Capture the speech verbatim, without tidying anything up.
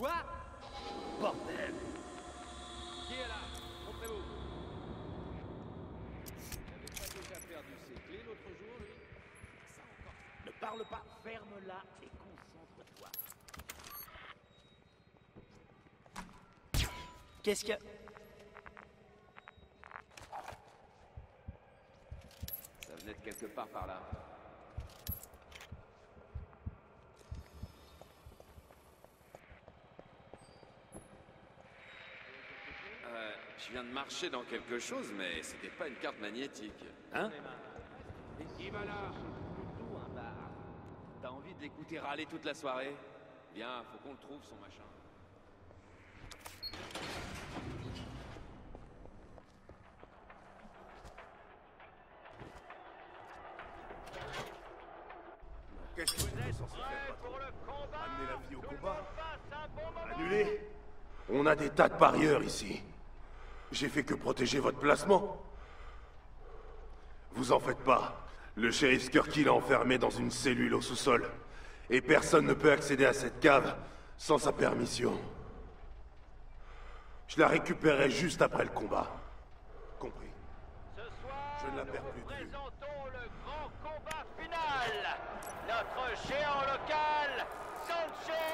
Quoi? Bordel! Qui est là? Montrez-vous. Il n'avait pas déjà perdu ses clés l'autre jour, lui? Ça encore. Ne parle pas, ferme-la et concentre-toi. Qu'est-ce que... Ça venait de quelque part par là. Euh, je viens de marcher dans quelque chose, mais c'était pas une carte magnétique. Hein? Qui va là? Plutôt un bar. T'as envie de l'écouter râler toute la soirée? Bien, faut qu'on le trouve, son machin. Qu'est-ce que vous êtes censé faire, patron? Amener la vie au combat? Annulé? On a des tas de parieurs ici. J'ai fait que protéger votre placement. Vous en faites pas. Le shérif Skirky l'a enfermé dans une cellule au sous-sol. Et personne ne peut accéder à cette cave sans sa permission. Je la récupérerai juste après le combat. Compris. Ce soir, Je ne la perds nous plus vous de vue. présentons le grand combat final. Notre géant local, Sanchez